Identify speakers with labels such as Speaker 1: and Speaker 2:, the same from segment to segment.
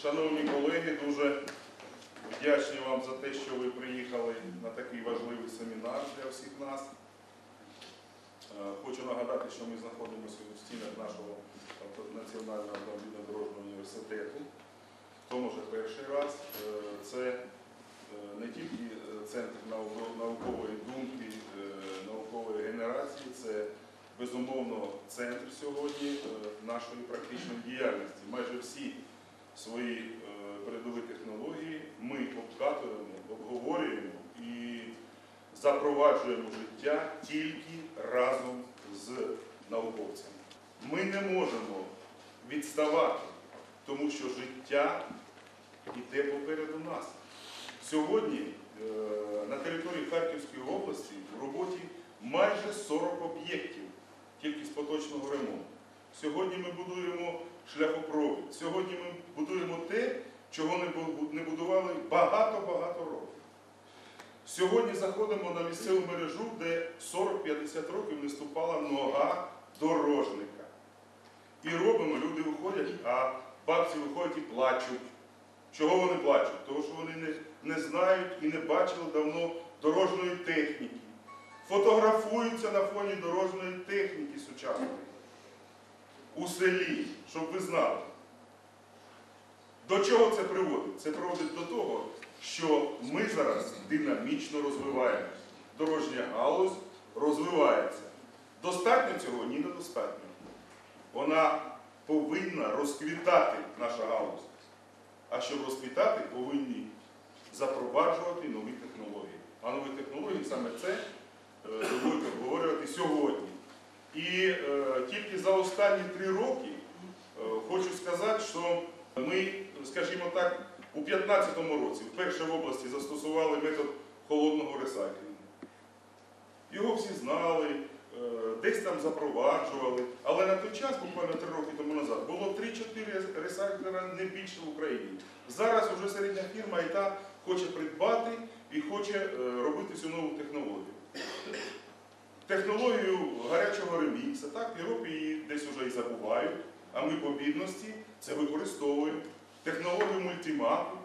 Speaker 1: Шановні колеги, дуже вдячні вам за те, що ви приїхали на такий важливий семінар для всіх нас. Хочу нагадати, що ми знаходимося в стінах нашого Національного автомобільно-дорожнього університету. В тому ж перший раз. Це не тільки центр наукової думки, наукової генерації, це безумовно центр сьогодні нашої практичної діяльності. Майже всі свої передові технології ми обкатуємо, обговорюємо і запроваджуємо життя тільки разом з науковцями. Ми не можемо відставати, тому що життя йде попереду нас. Сьогодні на території Харківської області в роботі майже 40 об'єктів тільки з поточного ремонту. Сьогодні ми будуємо шляхопровід, сьогодні ми будуємо те, чого не будували багато-багато років. Сьогодні заходимо на місцеву мережу, де 40-50 років не ступала нога дорожника. І робимо, люди виходять, а бабці виходять і плачуть. Чого вони плачуть? Тому що вони не знають і не бачили давно дорожньої техніки. Фотографуються на фоні дорожньої техніки сучасної. У селі, щоб ви знали. До чого це приводить? Це приводить до того, що ми зараз динамічно розвиваємося. Дорожня галузь розвивається. Достатньо цього? Ні, недостатньо. Вона повинна розквітати, наша галузь. А щоб розквітати, повинні запроваджувати нові технології. А нові технології саме це ви будете обговорювати сьогодні. І тільки за останні 3 роки хочу сказати, що ми, скажімо так, у 2015 році вперше в області застосували метод холодного ресайклінгу. Його всі знали, десь там запроваджували, але на той час, буквально 3 роки тому назад, було 3-4 ресайклера не більше в Україні. Зараз вже середня фірма і та хоче придбати і хоче робити цю нову технологію. Технологію гарячого ремікса, так, в Європі її десь вже і забувають, а ми по бідності це використовуємо. Технологію мультимату.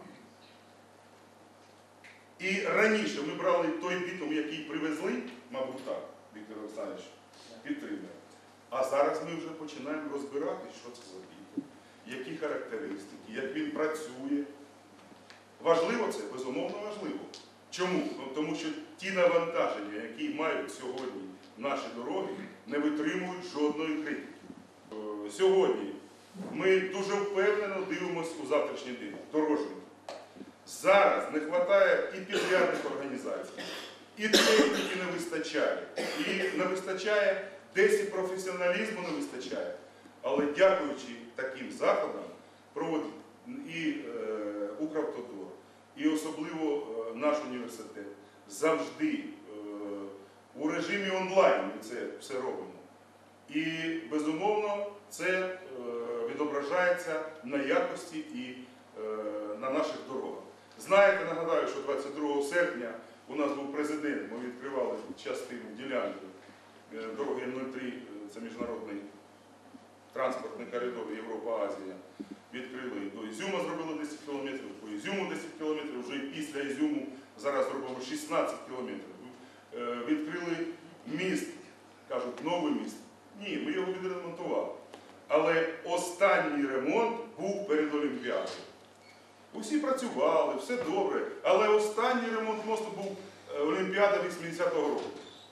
Speaker 1: І раніше ми брали той бітум, який привезли, мабуть так, Віктор Олександрович, підтримує. А зараз ми вже починаємо розбирати, що це за бітум, які характеристики, як він працює. Важливо це? Безумовно важливо. Чому? Тому що ті навантаження, які мають сьогодні наші дороги, не витримують жодної критики. Сьогодні ми дуже впевнено дивимося у завтрашній день, дорожній. Зараз не вистачає і підрядних організацій, і техніки не вистачає, і не вистачає, десь і професіоналізму не вистачає. Але дякуючи таким заходам, проводить і Укравтодор, і особливо наш університет, завжди у режимі онлайн ми це все робимо. І, безумовно, це відображається на якості і на наших дорогах. Знаєте, нагадаю, що 22 серпня у нас був президент, ми відкривали частину ділянки дороги М03, це міжнародний транспортний коридор Європа-Азія. Відкрили до Ізюма, зробили 10 кілометрів, по Ізюму 10 кілометрів, вже і після Ізюму зараз зробимо 16 кілометрів. Відкрили міст, кажуть, новий міст. Ні, ми його відремонтували. Але останній ремонт був перед Олімпіадою. Усі працювали, все добре, але останній ремонт мосту був Олімпіада 80-го року.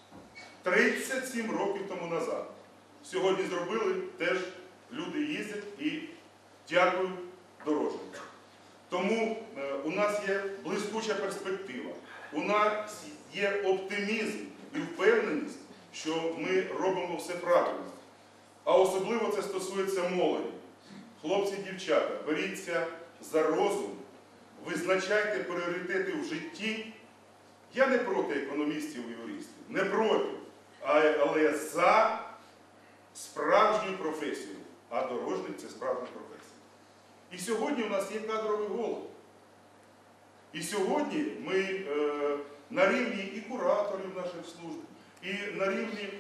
Speaker 1: 37 років тому назад. Сьогодні зробили, теж люди їздять і дякують дорожникам. Тому у нас є блискуча перспектива, у нас є оптимізм і впевненість, що ми робимо все правильно. А особливо це стосується молоді. Хлопці і дівчата, беріться за розум, визначайте пріоритети в житті. Я не проти економістів і юристів, не проти, але я за справжню професію. А дорожник – це справжня професія. І сьогодні у нас є кадровий голод. І сьогодні ми на рівні і кураторів наших служб, і на рівні,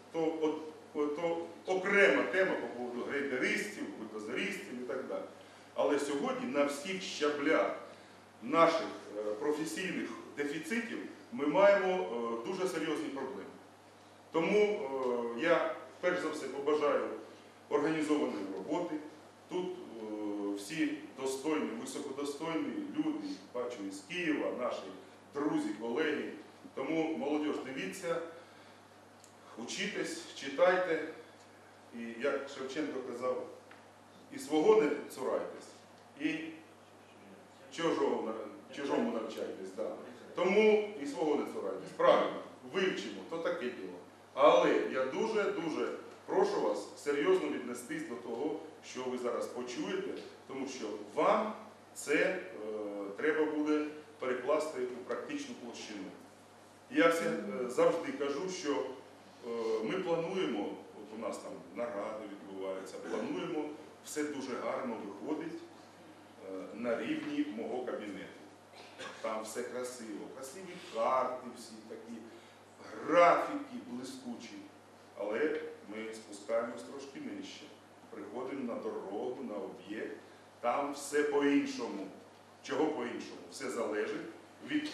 Speaker 1: то окрема тема по поводу грейдеристів, бульдозеристів і так далі. Але сьогодні на всіх щаблях наших професійних дефіцитів ми маємо дуже серйозні проблеми. Тому я перш за все побажаю організованої роботи. Тут всі достойні, високодостойні люди, бачу із Києва, наші друзі, колеги. Тому, молодь, дивіться, учітесь, читайте. І, як Шевченко казав, і свого не цурайтесь, і чужому навчайтесь. Да. Тому і свого не цурайтесь. Правильно, вивчимо, то таке діло. Але я дуже-дуже прошу вас серйозно віднестись до того, що ви зараз почуєте, тому що вам це треба буде перекласти у практичну площину. Я завжди кажу, що ми плануємо, от у нас там наради відбуваються, плануємо, все дуже гарно виходить на рівні мого кабінету. Там все красиво, красиві карти всі такі, графіки блискучі. Але ми спускаємось трошки нижче, приходимо на дорогу, на об'єкт, там все по-іншому. Чого по-іншому? Все залежить від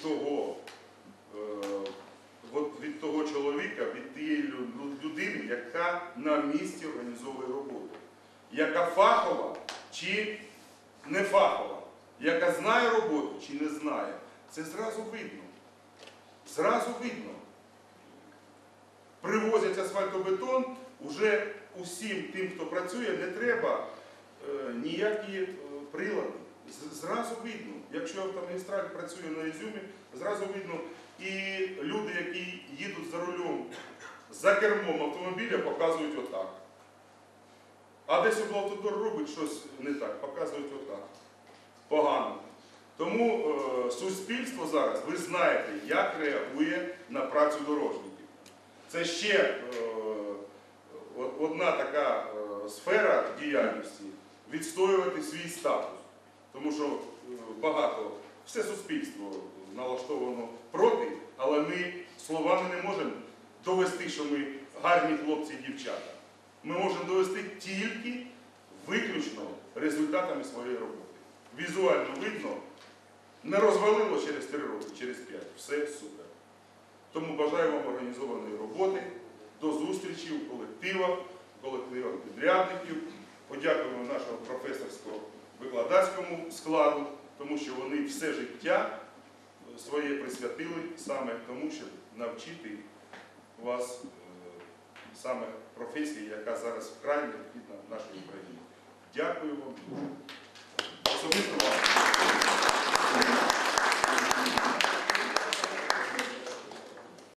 Speaker 1: того чоловіка, від тієї людини, яка на місці організовує роботу. Яка фахова чи не фахова, яка знає роботу чи не знає. Це зразу видно. Зразу видно. Привозять асфальтобетон, уже усім тим, хто працює, не треба ніякі прилади. Зразу видно. Якщо автомагістраль працює на Ізюмі, зразу видно. І люди, які їдуть за рулем, за кермом автомобіля, показують отак. А десь облавтодор робить щось не так, показують отак. Погано. Тому суспільство зараз, ви знаєте, як реагує на працю дорожників. Це ще одна така сфера діяльності – відстоювати свій статус. Тому що все суспільство налаштовано проти, але ми словами не можемо довести, що ми гарні хлопці і дівчата. Ми можемо довести тільки виключно результатами своєї роботи. Візуально видно, не розвалило через 3 роки, через 5. Все супер. Тому бажаю вам організованої роботи, до зустрічі у колективах підрядників. Подякуємо нашому професорсько-викладацькому складу, тому що вони все життя своє присвятили саме тому, щоб навчити вас саме професії, яка зараз вкрай необхідна в нашій Україні. Дякую вам дуже. Особисто